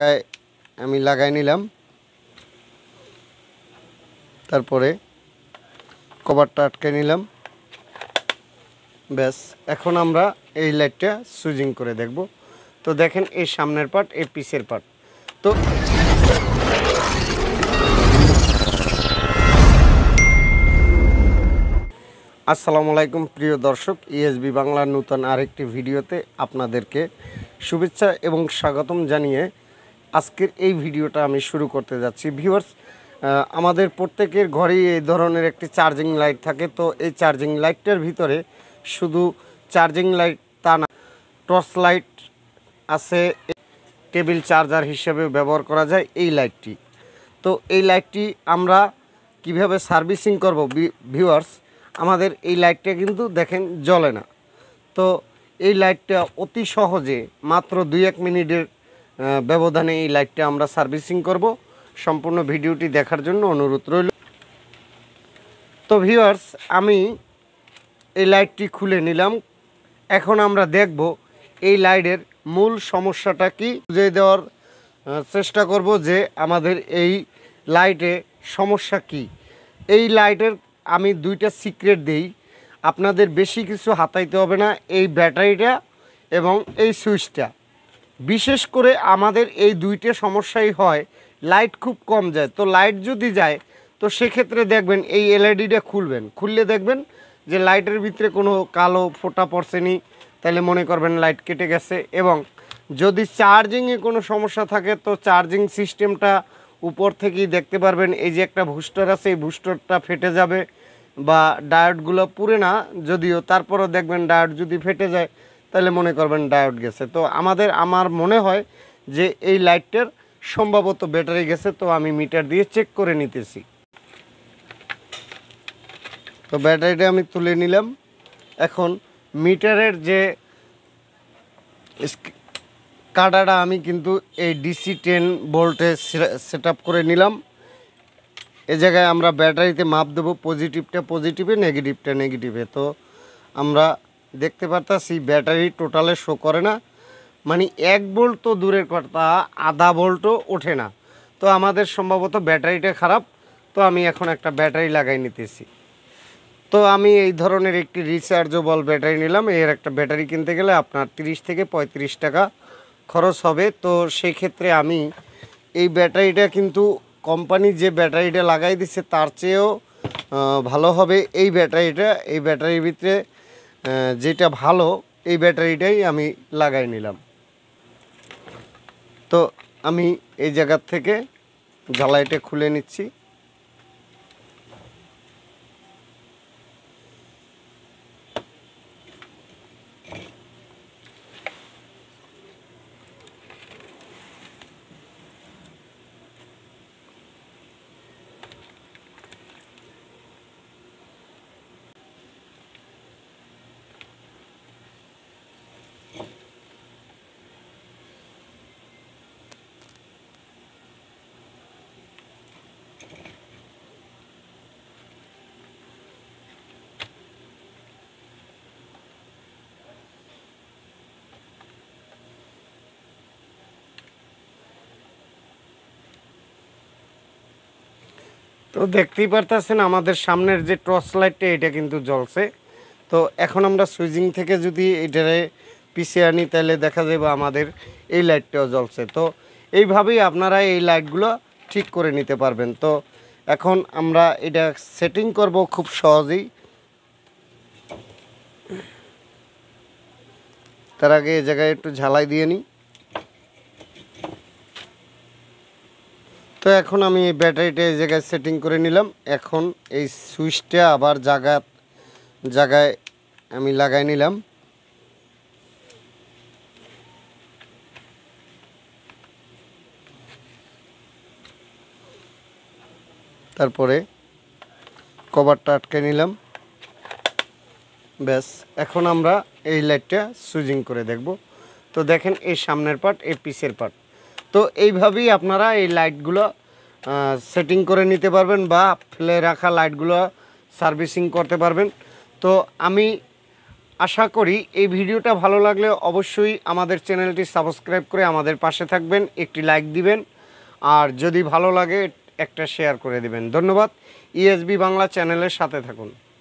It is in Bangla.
আমি লাগাই নিলাম, তারপরে কভারটা আটকে নিলাম। ব্যাস, এখন আমরা এই লাইটটা সুইচিং করে দেখব। তো দেখেন, এই সামনের পার্ট, এই পিছের পার্ট। তো আসসালামু আলাইকুম প্রিয় দর্শক, ইএসবি বাংলার নতুন আরেকটি ভিডিওতে আপনাদেরকে শুভেচ্ছা এবং স্বাগতম জানিয়ে আজকের এই ভিডিওটা আমি শুরু করতে যাচ্ছি। ভিউয়ার্স, আমাদের প্রত্যেকের ঘরেই এই ধরনের একটি চার্জিং লাইট থাকে। তো এই চার্জিং লাইটটার ভিতরে শুধু চার্জিং লাইট তা না, টর্চ লাইট আছে, টেবিল চার্জার হিসেবে ব্যবহার করা যায় এই লাইটটি। তো এই লাইটটি আমরা কিভাবে সার্ভিসিং করব ভিউয়ার্স, আমাদের এই লাইটটা কিন্তু দেখেন জ্বলে না। তো এই লাইটটা অতি সহজে মাত্র 2-1 মিনিটের ব্যবধানে এই লাইটটা আমরা সার্ভিসিং করব। সম্পূর্ণ ভিডিওটি দেখার জন্য অনুরোধ রইল। তো ভিউয়ার্স, আমি এই লাইটটি খুলে নিলাম। এখন আমরা দেখব এই লাইটের মূল সমস্যাটা কি, বুঝিয়ে দেওয়ার চেষ্টা করব যে আমাদের এই লাইটে সমস্যা কি। এই লাইটের আমি 2টা সিক্রেট দেই, আপনাদের বেশি কিছু হাতাইতে হবে না। এই ব্যাটারিটা এবং এই সুইচটা, বিশেষ করে আমাদের এই 2টা সমস্যাই হয়, লাইট খুব কম যায়। তো লাইট যদি যায় তো সেক্ষেত্রে দেখবেন এই এলইডিটা খুললে দেখবেন যে লাইটের ভিতরে কোনো কালো ফোঁটা পড়ছেনি, তাহলে মনে করবেন লাইট কেটে গেছে। এবং যদি চার্জিংয়ে কোনো সমস্যা থাকে তো চার্জিং সিস্টেমটা উপর থেকেই দেখতে পারবেন, এই যে একটা বুস্টার আছে, এই বুস্টারটা ফেটে যাবে বা ডায়োডগুলো পুরে না যদিও, তারপরও দেখবেন ডায়োড যদি ফেটে যায় তাহলে মনে করবেন ডায়োড গেছে। তো আমার মনে হয় যে এই লাইটটার সম্ভবত ব্যাটারি গেছে। তো আমি মিটার দিয়ে চেক করে নিতেছি। তো ব্যাটারিটা আমি তুলে নিলাম। এখন মিটারের যে কাটাটা আমি কিন্তু এই DC 10 ভোল্টে সেট আপ করে নিলাম। এ জায়গায় আমরা ব্যাটারিতে মাপ দেবো, পজিটিভটা পজিটিভে, নেগেটিভটা নেগেটিভে। তো আমরা দেখতে পারতাছি ব্যাটারি টোটালে শো করে না, মানে 1 ভোল্ট তো দূরের কথা, আধা ভোল্টও ওঠে না। তো আমাদের সম্ভবত ব্যাটারিটা খারাপ। তো আমি এখন একটা ব্যাটারি লাগাই নিতেছি। তো আমি এই ধরনের একটি রিচার্জেবল ব্যাটারি নিলাম। এর একটা ব্যাটারি কিনতে গেলে আপনার 30 থেকে 35 টাকা খরচ হবে। তো সেই ক্ষেত্রে আমি এই ব্যাটারিটা কিন্তু কোম্পানি যে ব্যাটারিটা লাগাই দিচ্ছে তার চেয়েও ভালো হবে এই ব্যাটারিটা। এই ব্যাটারির ভিতরে যেটা ভালো, এই ব্যাটারিটাই আমি লাগাই নিলাম। তো আমি এই জায়গার থেকে ঝালাইটা খুলে নিচ্ছি। তো দেখতেই পারতেছেন আমাদের সামনের যে টর্চ লাইটটা, এটা কিন্তু জ্বলছে। তো এখন আমরা সুইচিং থেকে যদি এটারে পিছিয়ে আনি তাহলে দেখা যাবে আমাদের এই লাইটটাও জ্বলছে। তো এইভাবেই আপনারা এই লাইটগুলো ঠিক করে নিতে পারবেন। তো এখন আমরা এটা সেটিং করব খুব সহজেই। তার আগে এই জায়গায় একটু ঝালাই দিয়ে নিই। তো এখন আমি এই ব্যাটারিটা এই জায়গায় সেটিং করে নিলাম। এখন এই সুইচটা আবার জায়গায় আমি লাগাই নিলাম। তারপরে কভারটা আটকে নিলাম। ব্যাস, এখন আমরা এই লাইটটা সুইচিং করে দেখব। তো দেখেন, এই সামনের পার্ট, এই পিছের পার্ট। তো এইভাবেই আপনারা এই লাইটগুলো সেটিং করে নিতে পারবেন বা ফেলে রাখা লাইটগুলো সার্ভিসিং করতে পারবেন। তো আমি আশা করি এই ভিডিওটা ভালো লাগলে অবশ্যই আমাদের চ্যানেলটি সাবস্ক্রাইব করে আমাদের পাশে থাকবেন, একটি লাইক দিবেন, আর যদি ভালো লাগে একটা শেয়ার করে দিবেন। ধন্যবাদ। ইএসবি বাংলা চ্যানেলের সাথে থাকুন।